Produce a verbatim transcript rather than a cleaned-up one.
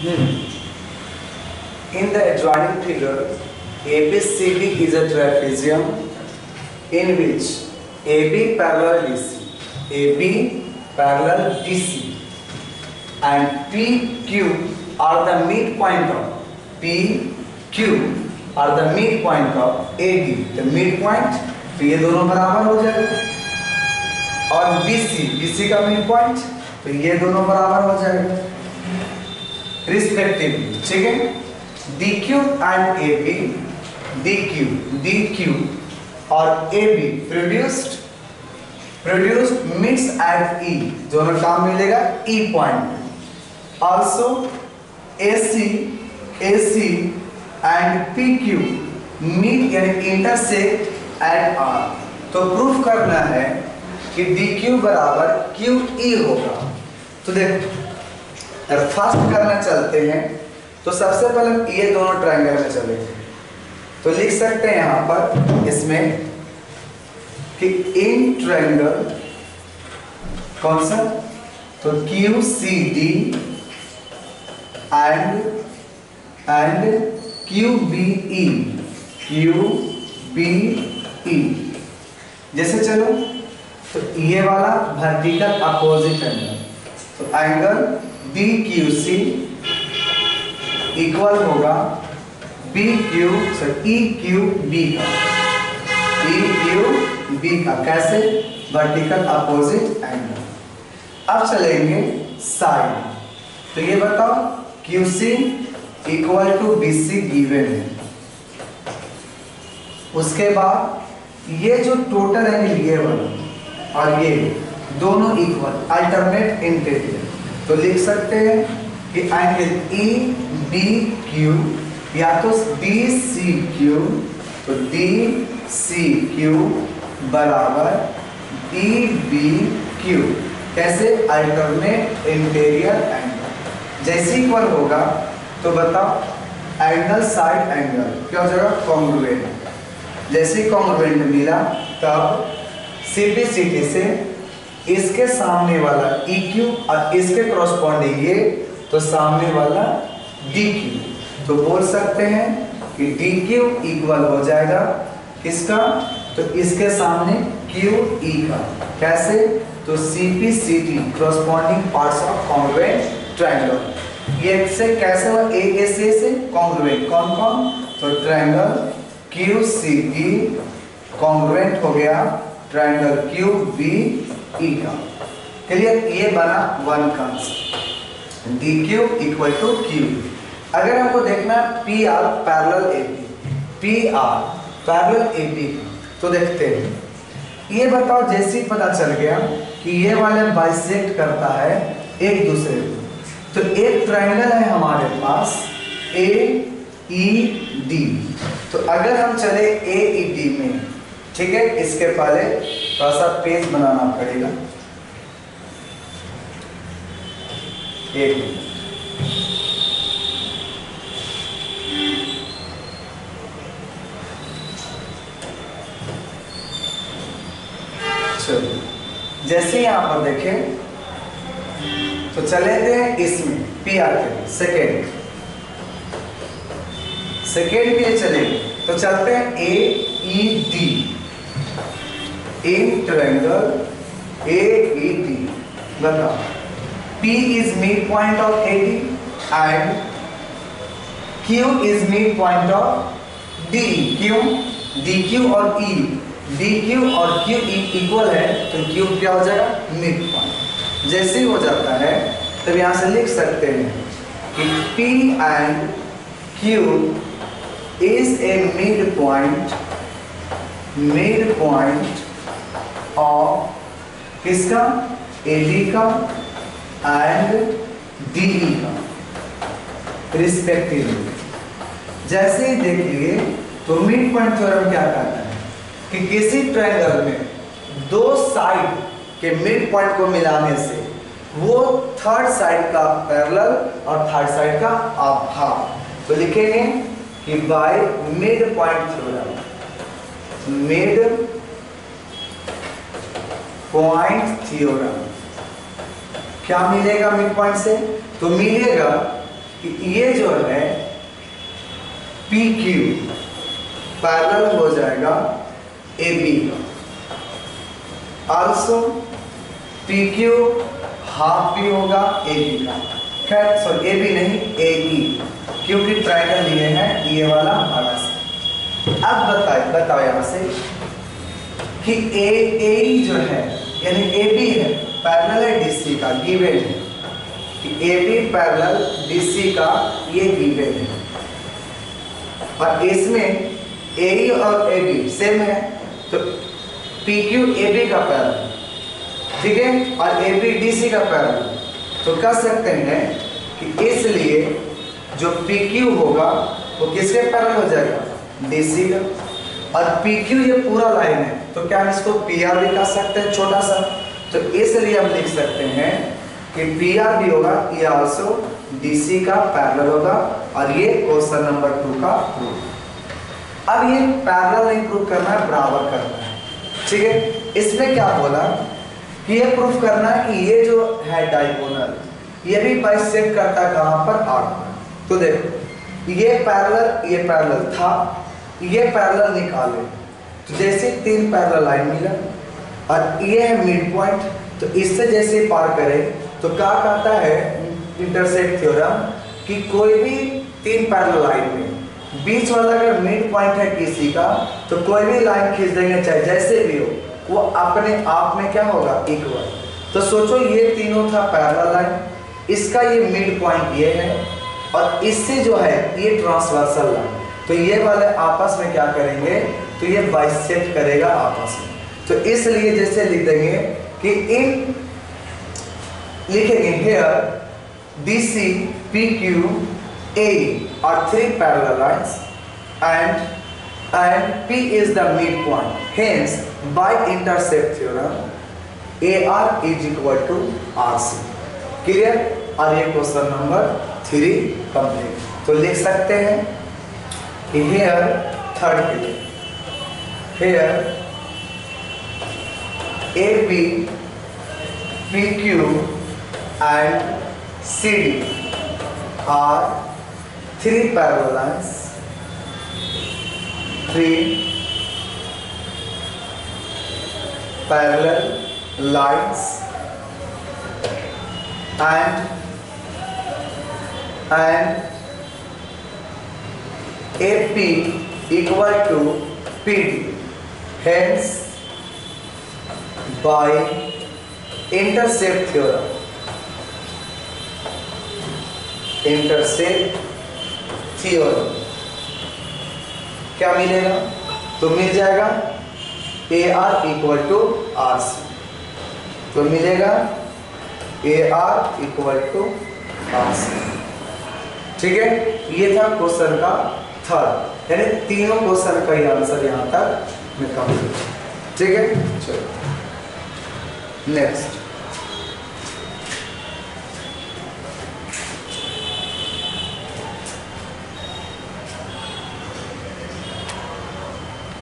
In the adjoining figure, A B C D is a trapezium in which A B parallel D C, A B parallel D C, and P Q are the midpoint of P Q are the midpoint of A D. The midpoint, तो ये दोनों बराबर हो जाएगा, और B C, B C का midpoint, तो ये दोनों बराबर हो जाएगा रिस्पेक्टिवली. ठीक है. D Q and A B, D Q, D Q और A B produced produced meets at E. दोनों काम मिलेगा E point. Also A C, A C and P Q meet यानी intersect at R. तो proof करना है कि D Q बराबर Q E होगा. तो देख फर्स्ट करना चलते हैं, तो सबसे पहले ये दोनों ट्रायंगल में चलेंगे. तो लिख सकते हैं यहां पर इसमें कि इन ट्रायंगल कौन सा, तो Q C D and and Q B E, Q B E. जैसे चलो तो ये वाला वर्टिकल अपोजिट एंगल, तो angle D Q C equal होगा B Q E Q B का, E Q B का. कैसे, वर्टिकल अपोजिट एंगल. अब चलेंगे साइड. तो ये बताओ Q C equal to B C given है. उसके बाद ये जो टोटल एंगल ये वाला और ये दोनों इक्वल अल्टरनेट इंटीरियर. तो लिख सकते हैं कि एंगल E B Q या तो D C Q, तो D C Q बराबर E B Q. कैसे, अल्टरनेट इंटीरियर एंगल. जैसे इक्वल होगा तो बताओ एंगल साइड एंगल क्या हो जाएगा, कॉन्ग्रुएंट. जैसे कॉन्ग्रुएंट मिला तब सिंप्लिसिटी से इसके सामने वाला E Q और इसके क्रॉसपॉन्डिंग ये, तो सामने वाला D Q. तो बोल सकते हैं कि D Q इक्वल हो जाएगा किसका, तो इसके सामने Q E का. कैसे, तो C P C D corresponding parts of congruent triangle. ये से कैसे हुआ, A A C से कॉन्ग्रुएंट कौन कौन, तो triangle Q C D congruent हो गया ट्रायंगल Q B E का. क्लियर. ये बना one concept, D Q equal to Q. अगर हमको देखना P R parallel A P, P R parallel A P, तो देखते हैं. ये बताओ जैसे ही पता चल गया कि ये वाले बाइसेक्ट करता है एक दूसरे को, तो एक ट्रायंगल है हमारे पास A E D. तो अगर हम चले A E D में, ठीक है, इसके पहले थोड़ा सा पेज बनाना पड़ेगा. एक मिनट. चलो जैसे यहां पर देखें तो चले थे इसमें पी आर के सेकेंड सेकेंड के लिए चलेंगे. तो चलते हैं A E D in triangle A E D. बताओ P is midpoint of A D and Q is midpoint of D. Q D Q और E, D Q और Q E इक्वल है, तो Q क्या हो जाएगा, midpoint. जैसे ही हो जाता है तब यहां से लिख सकते हैं कि P and Q is a midpoint midpoint of किसका, A D का एंड D E का रिस्पेक्टिवली. जैसे ही देखिए तो मिड पॉइंट थ्योरम क्या कहता है कि किसी ट्रायंगल में दो साइड के मिड पॉइंट को मिलाने से वो थर्ड साइड का पैरेलल और थर्ड साइड का हाफ. तो लिखेंगे कि by mid point theorem, mid point theorem क्या मिलेगा मिड पॉइंट से, तो मिलेगा कि ये जो है पी क्यू पैरेलल हो जाएगा ए बी का, आल्सो पी क्यू हाफ भी होगा ए बी का। खैर सॉरी ए बी नहीं ए ई, क्योंकि ट्रायंगल लिए हैं ये वाला हमारा से। अब बताए बताओ यहां से कि ए ए जो है यानी ए बी है पैरेलल है डीसी का, गिवन है कि ए बी पैरेलल डीसी का, ये गिवन है। और इसमें ए और ए बी सेम है तो पी क्यू ए बी का पैरेलल, ठीक है, और ए बी डी सी का पैरेलल, तो कह सकते हैं कि इसलिए जो पी क्यू होगा वो किसके पैरेलल हो जाएगा, डी सी का। और पी क्यू ये पूरा लाइन है तो क्या हम इसको पी आर भी कह सकते हैं छोटा सा, तो इसलिए हम लिख सकते हैं कि पी आर भी होगा ये आल्सो डी सी का पैरेलल होगा। और ये क्वेश्चन नंबर टू का प्रूफ। अब ये पैरेलल नहीं प्रूफ करना है, बराबर करना है, ठीक है। इसमें क्या बोला कि ये प्रूफ करना है कि ये जो है डायगोनल ये भी बाइसेक्ट करता है कहां पर, आर्क पर। तो देखो ये पैरेलल ये पैरेलल था, ये पैरेलल निकाले तो जैसे तीन पैरेलल लाइन मिला और ये है मिड पॉइंट, तो इससे जैसे पार करे तो क्या कहता है इंटरसेक्ट थ्योरम कि कोई भी तीन पैरेलल लाइन में बीच वाला अगर मिड पॉइंट है किसी का तो कोई भी लाइन खींच देंगे चाहे जैसे भी हो, वो अपने आप में क्या होगा, इक्वल। तो सोचो ये तीनों था पैरेलल लाइन, इसका ये मिड पॉइंट ये है और इससे जो है ये ट्रांसवर्सल लाइन, तो ये वाले आपस में क्या करेंगे, तो ये बाइसेक्ट करेगा आपस में। तो इसलिए जैसे लिख देंगे कि इन लिखेंगे here D C P Q A are three parallel lines and and P is the midpoint. Hence, by intercept theorem, A R is equal to R C. Clear? और ये क्वेश्चन नंबर थ्री कंप्लीट। तो लिख सकते हैं कि here third के लिए here A B P Q and C D are three parallel lines, three parallel lines and and A P equal to P D. Hence, by intercept theorem, intercept theorem क्या मिलेगा, तो मिल जाएगा A R equal to R C, तो मिलेगा A R equal to R C, ठीक है। ये था क्वेश्चन का थर्ड, यानी तीनों क्वेश्चन का ही आंसर यहां तक मैं कंप्लीट, ठीक है। चलो नेक्स्ट।